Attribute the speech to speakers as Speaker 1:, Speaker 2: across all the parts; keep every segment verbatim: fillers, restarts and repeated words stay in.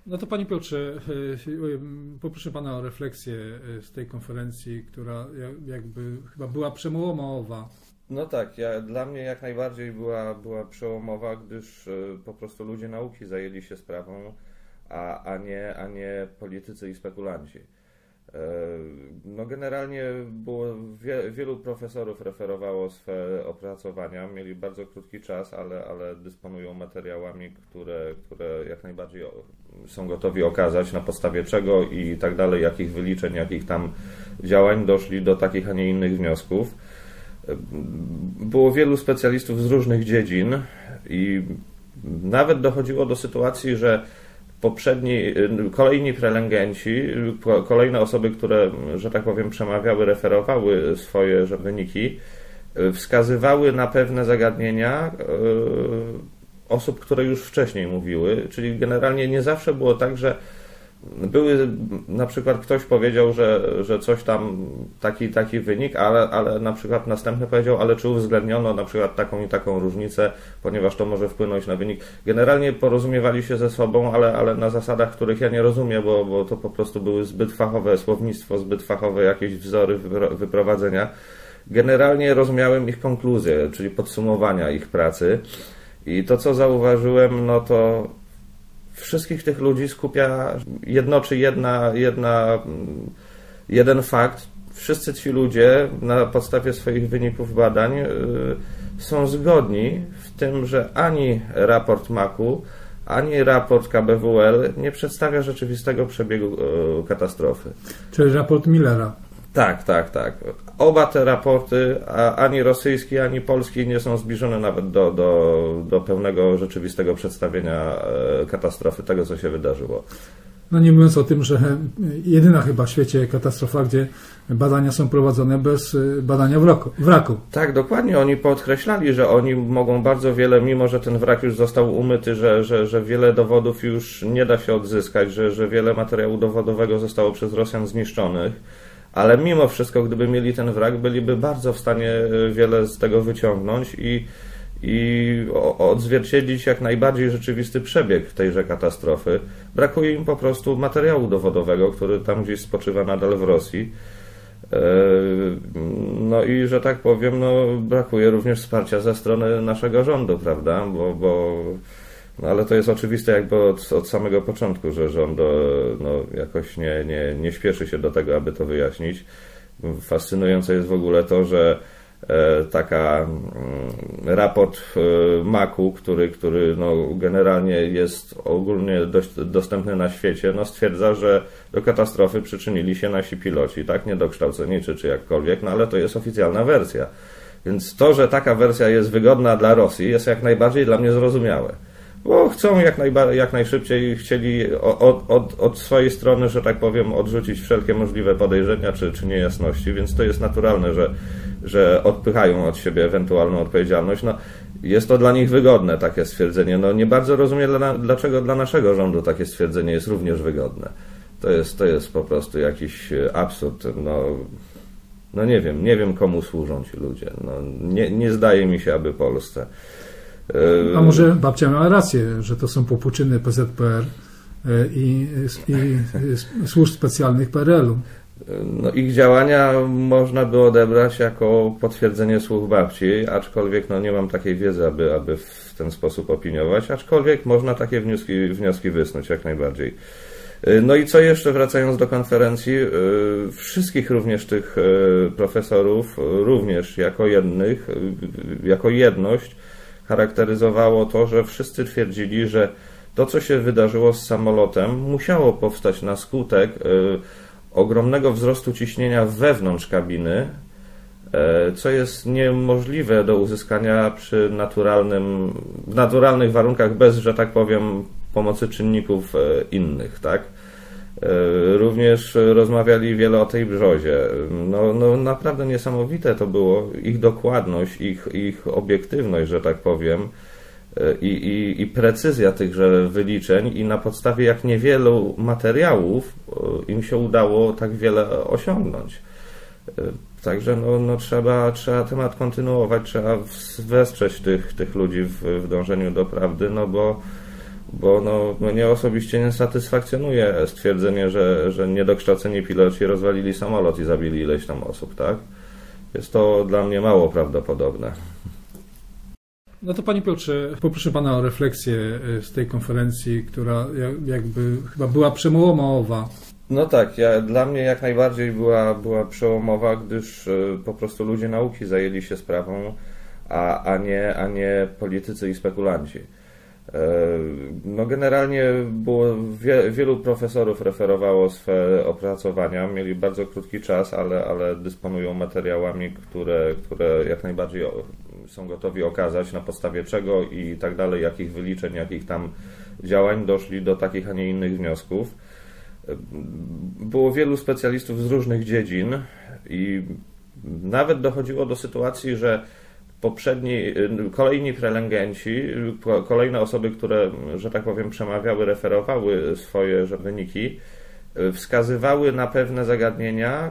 Speaker 1: No to Panie Piotrze, poproszę Pana o refleksję z tej konferencji, która jakby chyba była przełomowa.
Speaker 2: No tak, ja, dla mnie jak najbardziej była, była przełomowa, gdyż po prostu ludzie nauki zajęli się sprawą, a, a, nie, a nie politycy i spekulanci. No generalnie było, wie, wielu profesorów referowało swe opracowania, mieli bardzo krótki czas, ale, ale dysponują materiałami, które, które jak najbardziej są gotowi okazać, na podstawie czego i tak dalej, jakich wyliczeń, jakich tam działań doszli do takich, a nie innych wniosków. Było wielu specjalistów z różnych dziedzin i nawet dochodziło do sytuacji, że poprzedni, kolejni prelegenci, kolejne osoby, które, że tak powiem, przemawiały, referowały swoje wyniki, wskazywały na pewne zagadnienia osób, które już wcześniej mówiły, czyli generalnie nie zawsze było tak, że były, na przykład ktoś powiedział, że, że coś tam, taki taki wynik, ale, ale na przykład następny powiedział, ale czy uwzględniono na przykład taką i taką różnicę, ponieważ to może wpłynąć na wynik. Generalnie porozumiewali się ze sobą, ale, ale na zasadach, których ja nie rozumiem, bo, bo to po prostu były zbyt fachowe słownictwo, zbyt fachowe jakieś wzory wyprowadzenia. Generalnie rozumiałem ich konkluzje, czyli podsumowania ich pracy i to, co zauważyłem, no to wszystkich tych ludzi skupia, jednoczy jedna, jedna, jeden fakt. Wszyscy ci ludzie na podstawie swoich wyników badań y, są zgodni w tym, że ani raport maku, ani raport K B W L nie przedstawia rzeczywistego przebiegu y, katastrofy.
Speaker 1: Czyli raport Millera.
Speaker 2: Tak, tak, tak. Oba te raporty, a ani rosyjski, ani polski, nie są zbliżone nawet do, do, do pełnego, rzeczywistego przedstawienia katastrofy, tego, co się wydarzyło.
Speaker 1: No nie mówiąc o tym, że jedyna chyba w świecie katastrofa, gdzie badania są prowadzone bez badania wraku. wraku.
Speaker 2: Tak, dokładnie. Oni podkreślali, że oni mogą bardzo wiele, mimo że ten wrak już został umyty, że, że, że wiele dowodów już nie da się odzyskać, że, że wiele materiału dowodowego zostało przez Rosjan zniszczonych. Ale mimo wszystko, gdyby mieli ten wrak, byliby bardzo w stanie wiele z tego wyciągnąć i, i odzwierciedlić jak najbardziej rzeczywisty przebieg tejże katastrofy. Brakuje im po prostu materiału dowodowego, który tam gdzieś spoczywa nadal w Rosji. No i, że tak powiem, no, brakuje również wsparcia ze strony naszego rządu, prawda? Bo, bo no ale to jest oczywiste jakby od, od samego początku, że rząd no, jakoś nie, nie, nie śpieszy się do tego, aby to wyjaśnić. Fascynujące jest w ogóle to, że e, taka m, raport e, maku, który, który no, generalnie jest ogólnie dość dostępny na świecie, no, stwierdza, że do katastrofy przyczynili się nasi piloci, tak, niedokształceni czy, czy jakkolwiek, no ale to jest oficjalna wersja. Więc to, że taka wersja jest wygodna dla Rosji, jest jak najbardziej dla mnie zrozumiałe. Bo chcą jak, najba, jak najszybciej, chcieli od, od, od swojej strony, że tak powiem, odrzucić wszelkie możliwe podejrzenia czy, czy niejasności, więc to jest naturalne, że, że odpychają od siebie ewentualną odpowiedzialność. No, jest to dla nich wygodne, takie stwierdzenie. No, nie bardzo rozumiem, dla, dlaczego dla naszego rządu takie stwierdzenie jest również wygodne. To jest, to jest po prostu jakiś absurd. No, no nie wiem, nie wiem komu służą ci ludzie. No, nie, nie zdaje mi się, aby Polsce.
Speaker 1: A może babcia miała rację, że to są popłuczyny P Z P R i, i służb specjalnych P R L u.
Speaker 2: No, ich działania można by odebrać jako potwierdzenie słów babci, aczkolwiek no, nie mam takiej wiedzy, aby, aby w ten sposób opiniować, aczkolwiek można takie wnioski, wnioski wysnuć jak najbardziej. No i co jeszcze, wracając do konferencji, wszystkich również tych profesorów, również jako jednych, jako jedność, charakteryzowało to, że wszyscy twierdzili, że to, co się wydarzyło z samolotem, musiało powstać na skutek y, ogromnego wzrostu ciśnienia wewnątrz kabiny, y, co jest niemożliwe do uzyskania przy naturalnym, w naturalnych warunkach, bez, że tak powiem, pomocy czynników y, innych, tak? Również rozmawiali wiele o tej brzozie. No, no naprawdę niesamowite to było, ich dokładność, ich, ich obiektywność, że tak powiem, i, i, i precyzja tychże wyliczeń i na podstawie jak niewielu materiałów im się udało tak wiele osiągnąć. Także no, no trzeba, trzeba temat kontynuować, trzeba wesprzeć tych, tych ludzi w, w dążeniu do prawdy, no bo bo no, mnie osobiście nie satysfakcjonuje stwierdzenie, że, że niedokształceni piloci rozwalili samolot i zabili ileś tam osób, tak? Jest to dla mnie mało prawdopodobne.
Speaker 1: No to Panie Piotrze, poproszę Pana o refleksję z tej konferencji, która jakby chyba była przełomowa.
Speaker 2: No tak, ja, dla mnie jak najbardziej była, była przełomowa, gdyż y, po prostu ludzie nauki zajęli się sprawą, a, a, nie, a nie politycy i spekulanci. Y, no generalnie było, wie, wielu profesorów referowało swe opracowania, mieli bardzo krótki czas, ale, ale dysponują materiałami, które, które jak najbardziej są gotowi okazać, na podstawie czego i tak dalej, jakich wyliczeń, jakich tam działań doszli do takich, a nie innych wniosków. Było wielu specjalistów z różnych dziedzin i nawet dochodziło do sytuacji, że poprzedni, kolejni prelegenci, kolejne osoby, które, że tak powiem, przemawiały, referowały swoje wyniki, wskazywały na pewne zagadnienia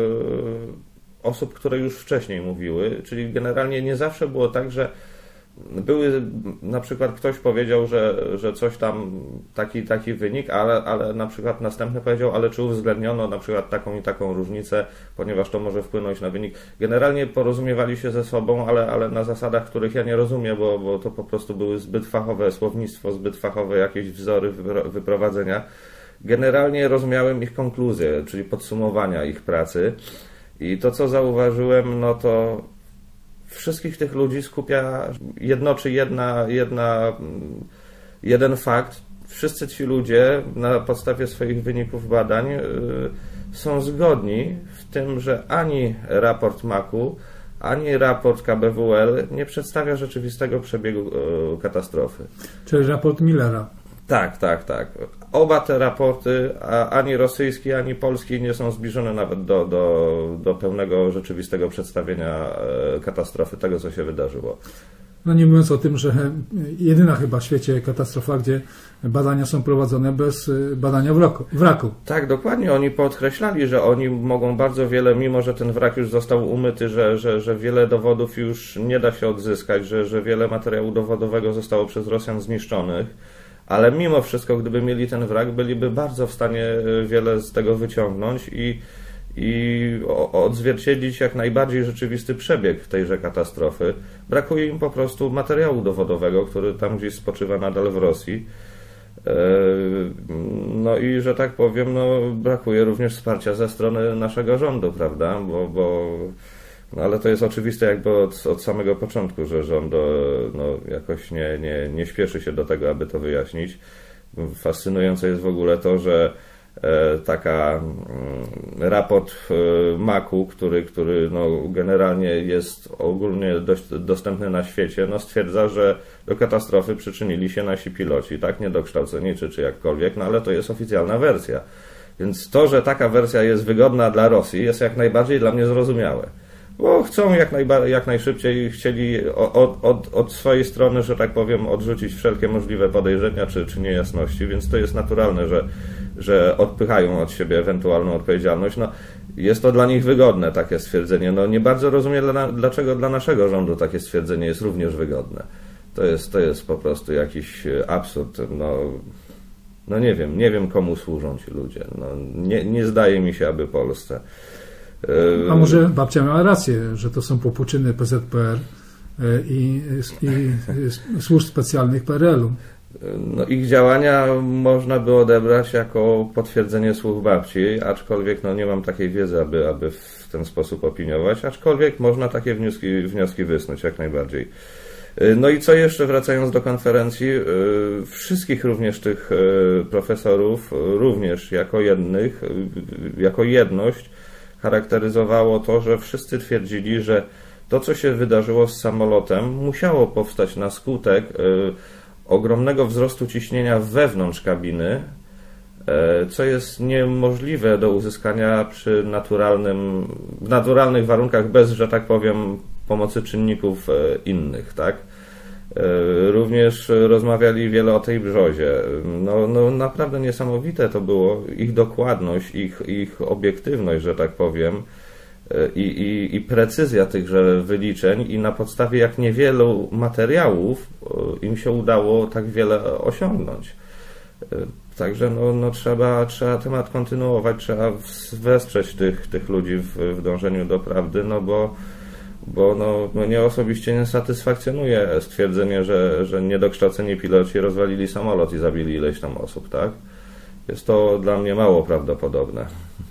Speaker 2: osób, które już wcześniej mówiły, czyli generalnie nie zawsze było tak, że były, na przykład ktoś powiedział, że, że coś tam, taki taki wynik, ale, ale na przykład następny powiedział, ale czy uwzględniono na przykład taką i taką różnicę, ponieważ to może wpłynąć na wynik. Generalnie porozumiewali się ze sobą, ale, ale na zasadach, których ja nie rozumiem, bo, bo to po prostu były zbyt fachowe słownictwo, zbyt fachowe jakieś wzory wyprowadzenia. Generalnie rozumiałem ich konkluzje, czyli podsumowania ich pracy i to, co zauważyłem, no to wszystkich tych ludzi skupia, jednoczy jedna, jedna, jeden fakt. Wszyscy ci ludzie na podstawie swoich wyników badań y, są zgodni w tym, że ani raport maku, ani raport K B W L nie przedstawia rzeczywistego przebiegu y, katastrofy.
Speaker 1: Czyli raport Millera.
Speaker 2: Tak, tak, tak. Oba te raporty, a ani rosyjski, ani polski, nie są zbliżone nawet do, do, do pełnego, rzeczywistego przedstawienia katastrofy, tego, co się wydarzyło.
Speaker 1: No nie mówiąc o tym, że jedyna chyba w świecie katastrofa, gdzie badania są prowadzone bez badania wraku. wraku.
Speaker 2: Tak, dokładnie. Oni podkreślali, że oni mogą bardzo wiele, mimo że ten wrak już został umyty, że, że, że wiele dowodów już nie da się odzyskać, że, że wiele materiału dowodowego zostało przez Rosjan zniszczonych. Ale mimo wszystko, gdyby mieli ten wrak, byliby bardzo w stanie wiele z tego wyciągnąć i, i odzwierciedlić jak najbardziej rzeczywisty przebieg tejże katastrofy. Brakuje im po prostu materiału dowodowego, który tam gdzieś spoczywa nadal w Rosji. No i, że tak powiem, no, brakuje również wsparcia ze strony naszego rządu, prawda? Bo, bo no ale to jest oczywiste jakby od, od samego początku, że rząd no, jakoś nie, nie, nie śpieszy się do tego, aby to wyjaśnić. Fascynujące jest w ogóle to, że e, taka m, raport e, maku, który, który no, generalnie jest ogólnie dość dostępny na świecie, no, stwierdza, że do katastrofy przyczynili się nasi piloci, tak, niedokształceni czy, czy jakkolwiek, no ale to jest oficjalna wersja. Więc to, że taka wersja jest wygodna dla Rosji, jest jak najbardziej dla mnie zrozumiałe. Bo chcą jak, najba- jak najszybciej, chcieli od, od, od swojej strony, że tak powiem, odrzucić wszelkie możliwe podejrzenia czy, czy niejasności, więc to jest naturalne, że, że odpychają od siebie ewentualną odpowiedzialność. No, jest to dla nich wygodne, takie stwierdzenie. No, nie bardzo rozumiem, dla, dlaczego dla naszego rządu takie stwierdzenie jest również wygodne. To jest, to jest po prostu jakiś absurd. No, no nie wiem, nie wiem komu służą ci ludzie. No, nie, nie zdaje mi się, aby Polsce.
Speaker 1: A może babcia miała rację, że to są popłuczyny P Z P R i, i służb specjalnych P R L u.
Speaker 2: No, ich działania można by odebrać jako potwierdzenie słów babci, aczkolwiek no, nie mam takiej wiedzy, aby, aby w ten sposób opiniować, aczkolwiek można takie wnioski, wnioski wysnuć jak najbardziej. No i co jeszcze, wracając do konferencji, wszystkich również tych profesorów, również jako jednych, jako jedność, charakteryzowało to, że wszyscy twierdzili, że to, co się wydarzyło z samolotem, musiało powstać na skutek y, ogromnego wzrostu ciśnienia wewnątrz kabiny, y, co jest niemożliwe do uzyskania przy naturalnym, w naturalnych warunkach, bez, że tak powiem, pomocy czynników y, innych, tak? Również rozmawiali wiele o tej brzozie. No, no naprawdę niesamowite to było. Ich dokładność, ich, ich obiektywność, że tak powiem, i, i, i precyzja tychże wyliczeń i na podstawie jak niewielu materiałów im się udało tak wiele osiągnąć. Także no, no trzeba, trzeba temat kontynuować, trzeba wesprzeć tych, tych ludzi w, w dążeniu do prawdy, no bo, bo no, mnie osobiście nie satysfakcjonuje stwierdzenie, że, że niedokształceni piloci rozwalili samolot i zabili ileś tam osób, tak? Jest to dla mnie mało prawdopodobne.